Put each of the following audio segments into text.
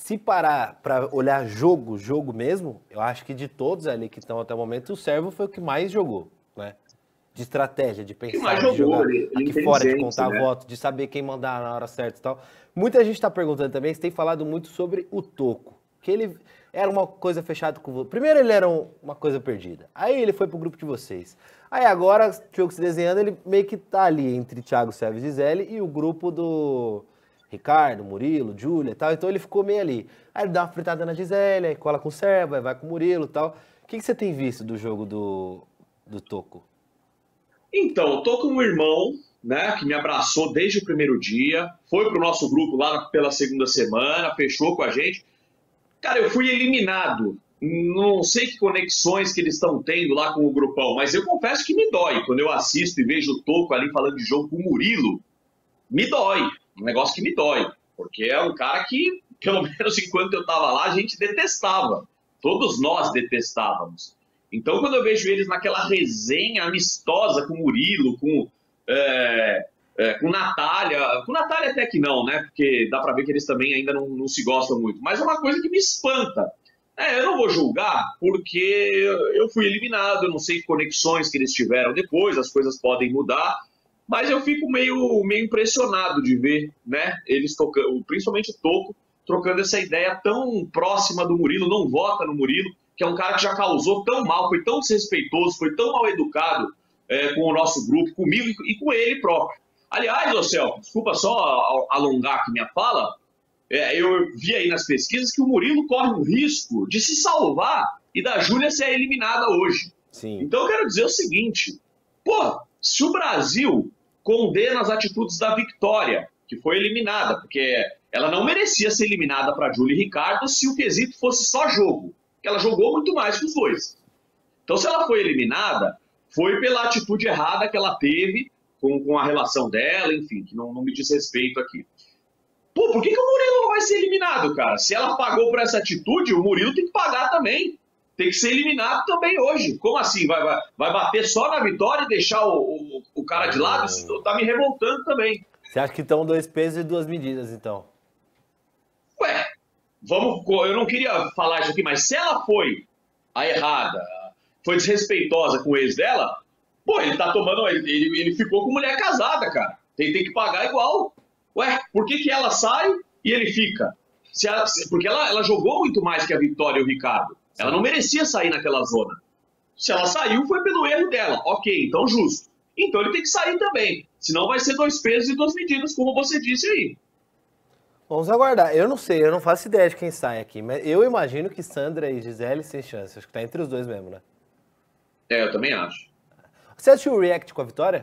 se parar para olhar jogo mesmo, eu acho que de todos ali que estão até o momento, o Servo foi o que mais jogou, né? De estratégia, de que mais pensar, de jogou, jogar ele aqui fora, de inteligente, contar né? voto, de saber quem mandar na hora certa e tal. Muita gente está perguntando também, você tem falado muito sobre o Toco, que ele era uma coisa fechada com você. Primeiro ele era uma coisa perdida, aí ele foi pro grupo de vocês. Aí agora, o jogo se desenhando, ele meio que tá ali entre Thiago Serve e Gisele e o grupo do Ricardo, Murilo, Júlia e tal, então ele ficou meio ali. Aí ele dá uma fritada na Gisele, aí cola com o Servo, aí vai com o Murilo e tal. O que você tem visto do jogo do Toco? Então, eu tô com um irmão, né, que me abraçou desde o primeiro dia, foi pro nosso grupo lá pela segunda semana, fechou com a gente. Cara, eu fui eliminado. Não sei que conexões que eles estão tendo lá com o grupão, mas eu confesso que me dói. Quando eu assisto e vejo o Toco ali falando de jogo com o Murilo, me dói. Um negócio que me dói. Porque é um cara que, pelo menos enquanto eu tava lá, a gente detestava. Todos nós detestávamos. Então, quando eu vejo eles naquela resenha amistosa com o Murilo, com Natália. Com Natália até que não, né? Porque dá pra ver que eles também ainda não se gostam muito. Mas é uma coisa que me espanta. Eu não vou julgar porque eu fui eliminado, eu não sei que conexões que eles tiveram depois, as coisas podem mudar, mas eu fico meio impressionado de ver, né, eles tocando, principalmente o Toco, trocando essa ideia tão próxima do Murilo, não vota no Murilo, que é um cara que já causou tão mal, foi tão desrespeitoso, foi tão mal educado com o nosso grupo, comigo e com ele próprio. Aliás, ô Celso, desculpa só alongar aqui minha fala, eu vi aí nas pesquisas que o Murilo corre o risco de se salvar e da Júlia ser eliminada hoje. Sim. Então eu quero dizer o seguinte, pô, se o Brasil condena as atitudes da Victória, que foi eliminada, porque ela não merecia ser eliminada para Júlia e Ricardo se o quesito fosse só jogo, porque ela jogou muito mais que os dois. Então se ela foi eliminada, foi pela atitude errada que ela teve com a relação dela, enfim, que não me diz respeito aqui. Pô, por que o Murilo não vai ser eliminado, cara? Se ela pagou por essa atitude, o Murilo tem que pagar também. Tem que ser eliminado também hoje. Como assim? Vai bater só na Vitória e deixar o cara de lado? Isso tá me revoltando também. Você acha que estão 2 pesos e 2 medidas, então? Ué, eu não queria falar isso aqui, mas se ela foi a errada, foi desrespeitosa com o ex dela, pô, ele tá tomando. Ele ficou com mulher casada, cara. Tem que pagar igual. Ué, por que ela sai e ele fica? Porque ela jogou muito mais que a Vitória e o Ricardo. Ela não merecia sair naquela zona. Se ela saiu, foi pelo erro dela. Ok, então justo. Então ele tem que sair também. Senão vai ser 2 pesos e 2 medidas, como você disse aí. Vamos aguardar. Eu não sei, eu não faço ideia de quem sai aqui, mas eu imagino que Sandra e Gisele sem chance. Acho que tá entre os dois mesmo, né? Eu também acho. Você assistiu o React com a Vitória?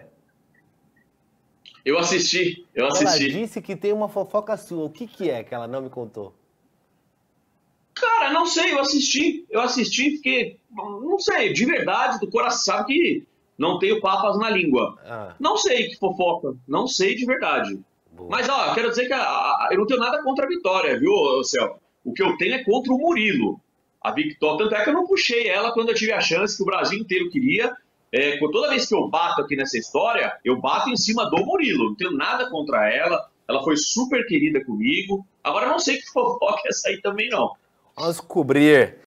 Eu assisti. Ela disse que tem uma fofoca sua. O que é que ela não me contou? Cara, não sei, eu assisti, fiquei, não sei, de verdade, do coração, sabe que não tenho papas na língua. Não sei que fofoca, não sei de verdade. Boa. Mas, ó, eu quero dizer que eu não tenho nada contra a Vitória, viu, Céu? O que eu tenho é contra o Murilo. A Vitória, tanto é que eu não puxei ela quando eu tive a chance que o Brasil inteiro queria. Toda vez que eu bato aqui nessa história, eu bato em cima do Murilo. Não tenho nada contra ela, ela foi super querida comigo. Agora, eu não sei que fofoca é essa aí também, não. Vamos cobrir.